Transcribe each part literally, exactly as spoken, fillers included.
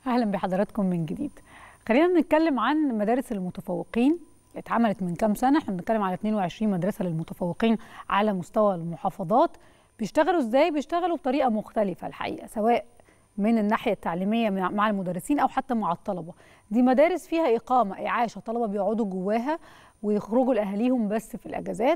أهلا بحضراتكم من جديد. خلينا نتكلم عن مدارس المتفوقين اللي اتعملت من كام سنة. احنا بنتكلم على اتنين وعشرين مدرسة للمتفوقين على مستوى المحافظات. بيشتغلوا ازاي؟ بيشتغلوا بطريقة مختلفة الحقيقة، سواء من الناحية التعليمية مع المدرسين أو حتى مع الطلبة. دي مدارس فيها إقامة، إعاشة، طلبة بيقعدوا جواها ويخرجوا لأهاليهم بس في الأجازات.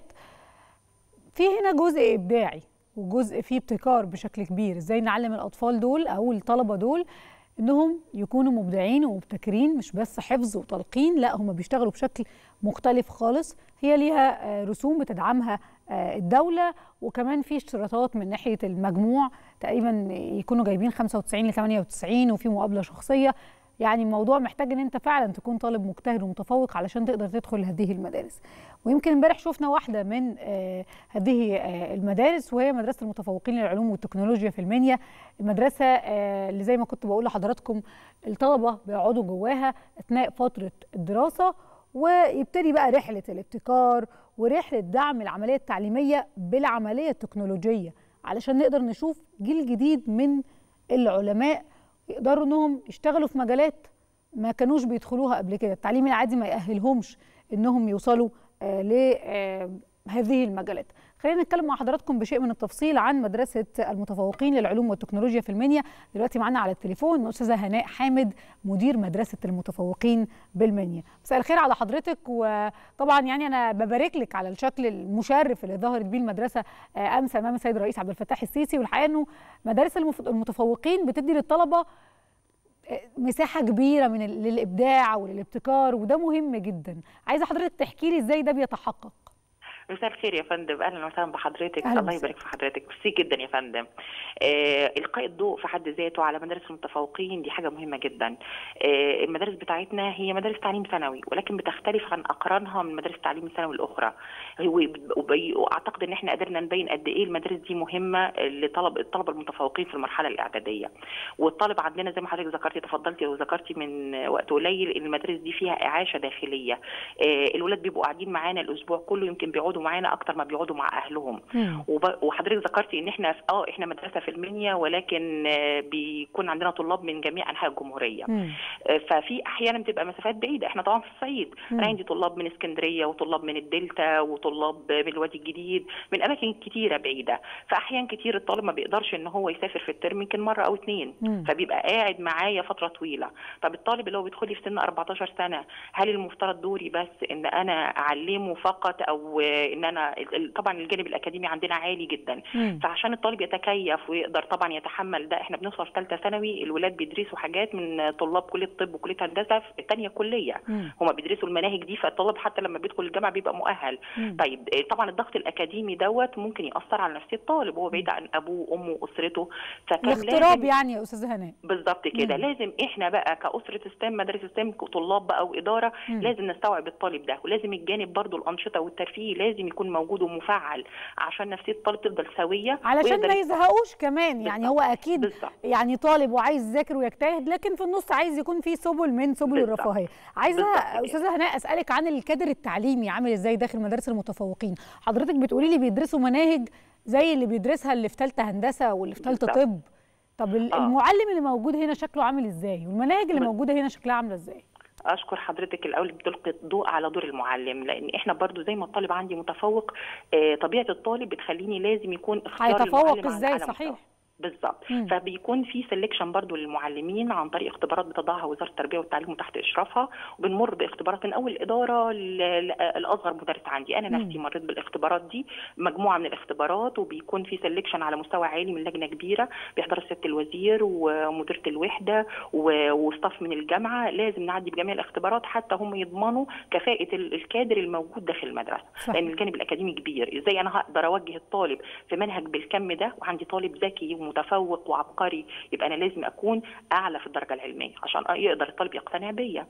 في هنا جزء إبداعي وجزء فيه ابتكار بشكل كبير. ازاي نعلم الأطفال دول أو الطلبة دول انهم يكونوا مبدعين ومبتكرين، مش بس حفظ وتلقين، لا هم بيشتغلوا بشكل مختلف خالص. هي ليها رسوم بتدعمها الدولة، وكمان في اشتراطات من ناحية المجموع، تقريبا يكونوا جايبين خمسة وتسعين لثمانية وتسعين، وفي مقابلة شخصية. يعني الموضوع محتاج ان انت فعلا تكون طالب مجتهد ومتفوق علشان تقدر تدخل هذه المدارس. ويمكن امبارح شفنا واحده من آه هذه آه المدارس، وهي مدرسه المتفوقين للعلوم والتكنولوجيا في المنيا. المدرسه آه اللي زي ما كنت بقول لحضراتكم الطلبه بيقعدوا جواها اثناء فتره الدراسه، ويبتدي بقى رحله الابتكار ورحله دعم العمليه التعليميه بالعمليه التكنولوجيه، علشان نقدر نشوف جيل جديد من العلماء يقدروا انهم يشتغلوا في مجالات ما كانوش بيدخلوها قبل كده. التعليم العادي ما يأهلهمش انهم يوصلوا آه لهذه المجالات. خلينا نتكلم مع حضراتكم بشيء من التفصيل عن مدرسة المتفوقين للعلوم والتكنولوجيا في المنيا. دلوقتي معانا على التليفون الأستاذة هناء حامد، مدير مدرسة المتفوقين بالمنيا. مساء الخير على حضرتك. وطبعا يعني أنا ببارك لك على الشكل المشرف اللي ظهرت بيه المدرسة أمس أمام السيد الرئيس عبد الفتاح السيسي. والحقيقة إنه مدارس المتفوقين بتدي للطلبة مساحة كبيرة من للإبداع وللابتكار، وده مهم جدا. عايزة حضرتك تحكي لي إزاي ده بيتحقق. مساء الخير يا فندم، اهلا وسهلا بحضرتك. الله يبارك في حضرتك، ميرسي جدا يا فندم. آه القاء الضوء في حد ذاته على مدارس المتفوقين دي حاجه مهمه جدا. آه المدارس بتاعتنا هي مدارس تعليم ثانوي، ولكن بتختلف عن اقرانها من مدارس التعليم الثانوي الاخرى. واعتقد ان احنا قدرنا نبين قد ايه المدارس دي مهمه لطلب الطلبه المتفوقين في المرحله الاعداديه. والطالب عندنا زي ما حضرتك ذكرتي تفضلتي وذكرتي من وقت قليل، المدارس دي فيها اعاشه داخليه. آه الولاد بيبقوا قاعدين معانا الاسبوع كله، يمكن بيقعدوا معانا اكتر ما بيقعدوا مع اهلهم. وحضرتك ذكرتي ان احنا اه احنا مدرسه في المنيا، ولكن بيكون عندنا طلاب من جميع انحاء الجمهوريه. مم. ففي احيانا بتبقى مسافات بعيده. احنا طبعا في الصعيد، انا عندي طلاب من اسكندريه وطلاب من الدلتا وطلاب من الوادي الجديد، من اماكن كتيره بعيده. فاحيان كتير الطالب ما بيقدرش ان هو يسافر في الترم يمكن مره او اثنين، فبيبقى قاعد معايا فتره طويله. طب الطالب اللي هو بيدخل لي في سن أربعتاشر سنه، هل المفترض دوري بس ان انا اعلمه فقط، او ان انا طبعا الجانب الاكاديمي عندنا عالي جدا. مم. فعشان الطالب يتكيف ويقدر طبعا يتحمل ده، احنا بنوصل في ثالثه ثانوي الولاد بيدرسوا حاجات من طلاب كليه الطب وكليه هندسه في ثانيه كليه. هم بيدرسوا المناهج دي، فالطالب حتى لما بيدخل الجامعه بيبقى مؤهل. مم. طيب طبعا الضغط الاكاديمي دوت ممكن ياثر على نفسيه الطالب وهو بعيد عن ابوه وامه واسرته. فكان الاغتراب يعني يا استاذه هناء. بالظبط كده. لازم احنا بقى كاسره ستيم، مدارس ستيم، طلاب بقى واداره، مم. لازم نستوعب الطالب ده، ولازم الجانب برضو الانشطه والترفيه لازم يكون موجود ومفعل عشان نفسيه الطالب تفضل سويه، علشان ما يزهقوش كمان. بالزبط. يعني هو اكيد بالزبط. يعني طالب وعايز يذاكر ويجتهد، لكن في النص عايز يكون في سبل من سبل الرفاهيه. عايزه استاذه هناء اسالك عن الكادر التعليمي عامل ازاي داخل مدارس المتفوقين. حضرتك بتقولي لي بيدرسوا مناهج زي اللي بيدرسها اللي في ثالثه هندسه واللي في ثالثه طب. طب آه. المعلم اللي موجود هنا شكله عامل ازاي، والمناهج اللي موجوده هنا شكلها عامله ازاي؟ اشكر حضرتك الاول بتلقي الضوء على دور المعلم، لان احنا برضو زي ما الطالب عندي متفوق، آه طبيعه الطالب بتخليني لازم يكون اختيار هيتفوق ازاي. صحيح بالظبط. فبيكون في سelection برضو للمعلمين عن طريق اختبارات بتضعها وزاره التربيه والتعليم وتحت اشرافها، وبنمر باختبارات من اول الاداره لاصغر مدرس عندي. انا نفسي مريت بالاختبارات دي، مجموعه من الاختبارات، وبيكون في سelection على مستوى عالي من لجنه كبيره بيحضر سياده الوزير ومديره الوحده وستاف من الجامعه. لازم نعدي بجميع الاختبارات حتى هم يضمنوا كفاءه الكادر الموجود داخل المدرسه. صح. لان الجانب الاكاديمي كبير. ازاي انا هقدر اوجه الطالب في منهج بالكم ده وعندي طالب ذكي متفوق وعبقري؟ يبقى انا لازم اكون اعلى في الدرجه العلميه عشان يقدر الطالب يقتنع بيا.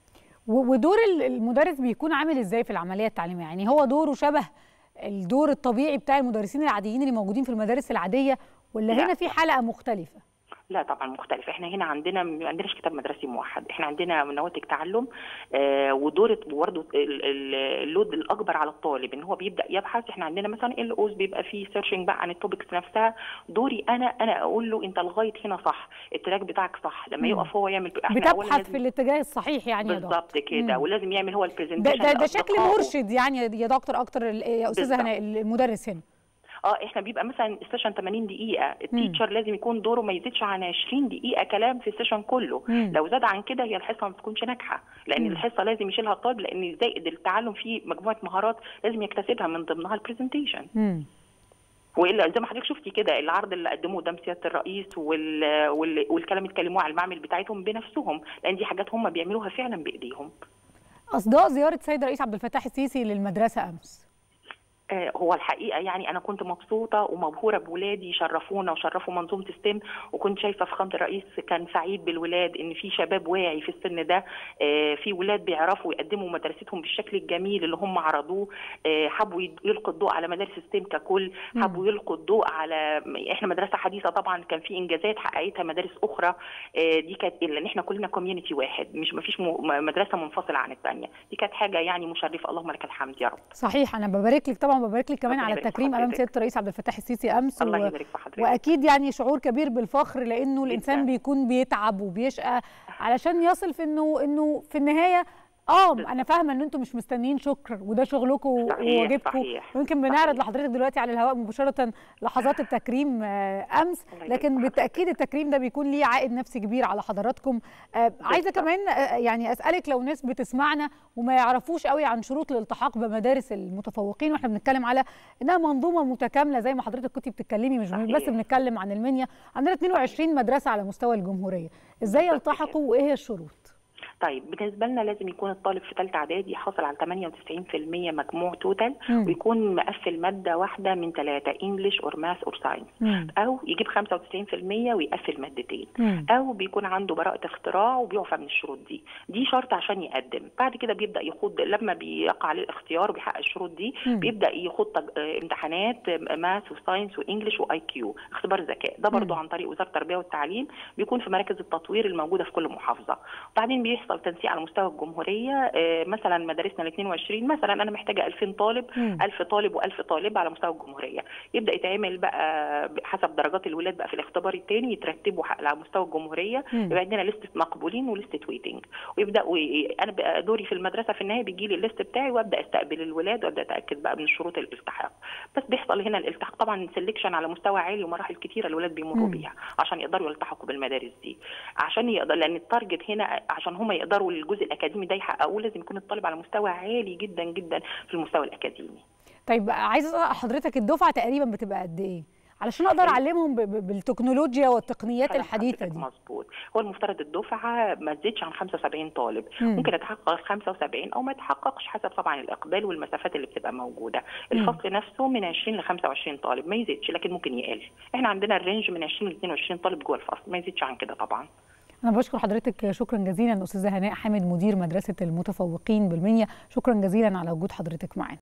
ودور المدرس بيكون عامل ازاي في العمليه التعليميه؟ يعني هو دوره شبه الدور الطبيعي بتاع المدرسين العاديين اللي موجودين في المدارس العاديه، ولا لا. هنا في حلقه مختلفه؟ لا طبعا مختلف. احنا هنا عندنا ما عندناش كتاب مدرسي موحد، احنا عندنا نواتج تعلم، آه ودور برضه اللود الاكبر على الطالب ان هو بيبدا يبحث. احنا عندنا مثلا ال اوز بيبقى فيه سيرشنج بقى عن التوبكس نفسها. دوري انا انا اقول له انت لغايه هنا صح، التراك بتاعك صح. لما يقف هو يعمل بتبحث في الاتجاه الصحيح يعني يا دكتور. بالظبط كده، ولازم يعمل هو البرزنتيشن. ده, ده شكل مرشد يعني يا دكتور اكتر يا استاذه هناء المدرس هنا. اه احنا بيبقى مثلا السيشن ثمانين دقيقه، التيتشر لازم يكون دوره ما يزيدش عن عشرين دقيقه كلام في السيشن كله. مم. لو زاد عن كده هي الحصه ما بتكونش ناجحه، لان مم. الحصه لازم يشيلها الطالب، لان زائد التعلم فيه مجموعه مهارات لازم يكتسبها من ضمنها البرزنتيشن. والا زي ما حضرتك شفتي كده العرض اللي قدموه قدام سياده الرئيس وال... وال... والكلام اتكلموه على المعمل بتاعتهم بنفسهم، لان دي حاجات هم بيعملوها فعلا بايديهم. اصداء زياره السيد الرئيس عبد الفتاح السيسي للمدرسه امس، هو الحقيقه يعني انا كنت مبسوطه ومبهوره بولادي، شرفونا وشرفوا منظومه ستيم، وكنت شايفه فخامه الرئيس كان سعيد بالولاد، ان في شباب واعي في السن ده، في ولاد بيعرفوا يقدموا مدرستهم بالشكل الجميل اللي هم عرضوه، حبوا يلقوا الضوء على مدارس ستيم ككل، حبوا يلقوا الضوء على احنا مدرسه حديثه طبعا كان في انجازات حققتها مدارس اخرى، دي كانت لان احنا كلنا كوميونتي واحد، مش ما فيش مدرسه منفصله عن الثانيه، دي كانت حاجه يعني مشرفه، اللهم لك الحمد يا رب. صحيح، انا ببارك لك طبعا، ببارك لك كمان على التكريم امام سياده الرئيس عبد الفتاح السيسي امس. الله يبارك في حضرتك. واكيد يعني شعور كبير بالفخر، لانه الانسان بيكون بيتعب وبيشقى علشان يصل في انه انه في النهايه اه انا فاهمه ان انتم مش مستنيين شكر، وده شغلكم وواجبكم، ويمكن بنعرض لحضرتك دلوقتي على الهواء مباشره لحظات التكريم امس، لكن بالتاكيد التكريم ده بيكون ليه عائد نفسي كبير على حضراتكم. عايزه كمان يعني اسالك، لو ناس بتسمعنا وما يعرفوش قوي عن شروط الالتحاق بمدارس المتفوقين، واحنا بنتكلم على انها منظومه متكامله زي ما حضرتك كنتي بتتكلمي، مش صحيح. بس بنتكلم عن المنيا، عندنا اثنين وعشرين مدرسه على مستوى الجمهوريه، ازاي يلتحقوا وايه هي الشروط؟ طيب بالنسبه لنا لازم يكون الطالب في ثالثه اعدادي حاصل على ثمانية وتسعين في المية مجموع توتال، ويكون مقفل ماده واحده من ثلاثه، انجلش اور ماث اور ساينس، او يجيب خمسة وتسعين في المية ويقفل مادتين، مم. او بيكون عنده براءه اختراع وبيعفى من الشروط دي. دي شرط عشان يقدم. بعد كده بيبدا يخوض، لما بيقع عليه الاختيار وبيحقق الشروط دي، مم. بيبدا يخوض امتحانات ماث وساينس وانجلش واي كيو، اختبار ذكاء، ده برضه عن طريق وزاره التربيه والتعليم، بيكون في مراكز التطوير الموجوده في كل محافظه. وبعدين بيحصل تنسيق على مستوى الجمهوريه، مثلا مدارسنا ال اثنين وعشرين مثلا انا محتاجه ألفين طالب، مم. ألف طالب وألف طالبه على مستوى الجمهوريه، يبدا يتعمل بقى حسب درجات الولاد بقى في الاختبار الثاني، يترتبوا على مستوى الجمهوريه، يبقى عندنا لسته مقبولين ولسته ويتنج، ويبدا انا بقى دوري في المدرسه في النهايه بيجي لي الليست بتاعي، وابدا استقبل الولاد وابدا اتاكد بقى من شروط الالتحاق. بس بيحصل هنا الالتحاق طبعا سيلكشن على مستوى عالي ومراحل كثيره الولاد بيمروا بيها عشان يقدروا يلتحقوا بالمدارس دي، عشان يقدر، لان التارجت هنا عشان هم يقدروا الجزء الاكاديمي ده يحققوه لازم يكون الطالب على مستوى عالي جدا جدا في المستوى الاكاديمي. طيب عايزه اسال حضرتك، الدفعه تقريبا بتبقى قد ايه علشان اقدر اعلمهم بالتكنولوجيا والتقنيات الحديثه دي؟ مظبوط، هو المفترض الدفعه ما تزيدش عن خمسة وسبعين طالب، مم. ممكن يتحقق خمسة وسبعين او ما يتحققش حسب طبعا الاقبال والمسافات اللي بتبقى موجوده. الفصل مم. نفسه من عشرين ل خمسة وعشرين طالب، ما يزيدش لكن ممكن يقل. احنا عندنا الرينج من عشرين ل اثنين وعشرين طالب جوه الفصل، ما يزيدش عن كده طبعا. أنا بشكر حضرتك شكرا جزيلا أستاذة هناء حامد، مدير مدرسة المتفوقين بالمنيا، شكرا جزيلا على وجود حضرتك معانا.